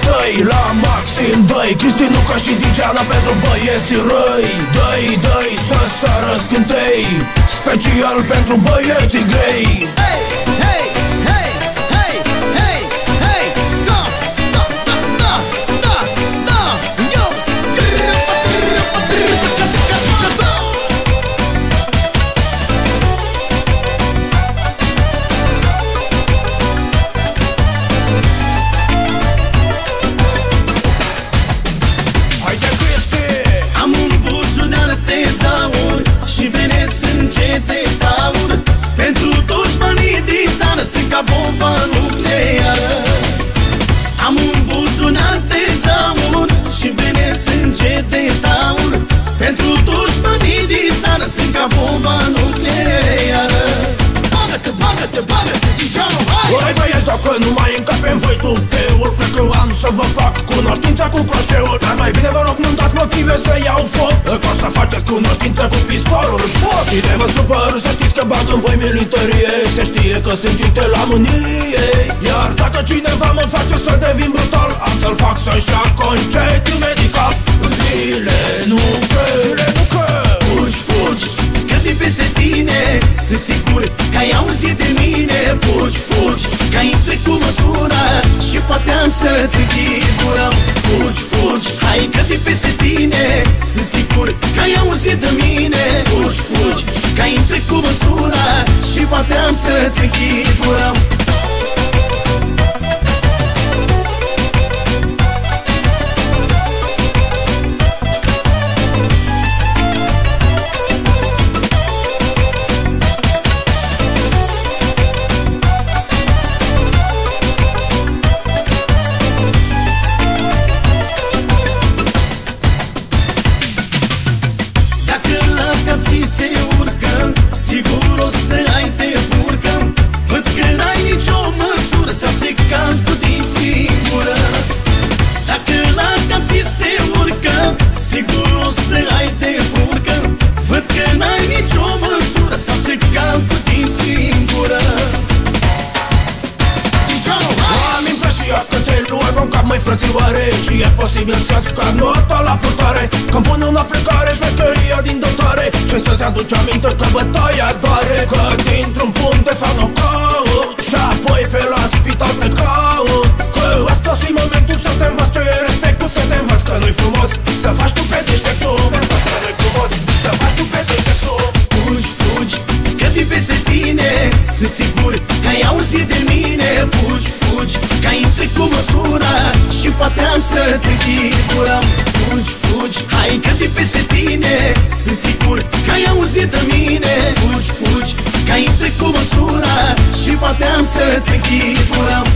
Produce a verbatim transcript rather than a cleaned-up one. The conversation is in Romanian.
tăi la maxim dă-i Cristi, Luca și Digeana pentru băieții răi. Dă-i, dă-i să sară scântei, special pentru băieții grei. Hey, hey, hey, hey, hey, hey, da, da, da, da, da, da, yo, trrrpa, trrrpa, trrrpa, trrrpa, da. Haide Cristi! Am un buzunar tezaur și vene sânge de taur. Pentru dușmanii din țară sunt ca bomba nucleară. Am un buzunar tezaur și vene sânge de taur. Pentru dușmanii din țară sunt ca bomba nucleară. Bagă-te, bagă-te, bagă-te, Digeanu, hai! Băi băieți, dacă nu mai încapem voi tupeul, cred că am să vă fac cunoștință cu croșeul. Dar mai bine vă rog, nu-mi dați motive să iau foc, că o să faceți cunoștință cu pistolul. Ochii mă supăr, să știți că bag în voi militarie. Se știe că sunt inte la mânie. Iar dacă cineva mă face să devin brutal, am să-l fac să-și ia concediu medical. Zile nu că, zile nu că Fugi, fugi, că de peste tine sunt sigur că ai auzit de mine. Fugi, fugi, că ai intrat cu măsura și poate am să-ți închid gura. Fugi, fugi, hai că de peste tine sunt sigur că ai auzit de mine. Fugi, fugi, că ai intrat cu măsura și poate am să-ți închid gura. Se urcă, sigur o să ai de furcă. Văd că n-ai nicio măsură să ți cam cu dinții în gură. Dacă la cap ți se urcă, sigur o să ai de furcă. Văd că n-ai nicio măsură să ți cam cu dinții în gură. Am impresia că te luai pe-n cap, măi frățioare, și e posibil să-ți scad nota la putare. Când pun în aplicare șmecheria din dotare și să-ți aduci aminte că bătaia doare. Că dintr-un punct te fac knockout și apoi pe la spital te caut. Că ăsta-s momentul să te învăț ce e respectul, să te învăț că nu-i frumos să faci tu pe deșteptul. Să faci tu pe deșteptul. Fugi, fugi, că de peste tine sunt sigur că ai auzit de mine. Fugi, fugi, că ai intrat cu măsura și poate am să-ți închid gura. Fugi, fugi, hai că de peste tine sunt sigur că ai auzit de mine. Fugi, fugi, că ai intrat cu măsura și poate am să-ți închid gura.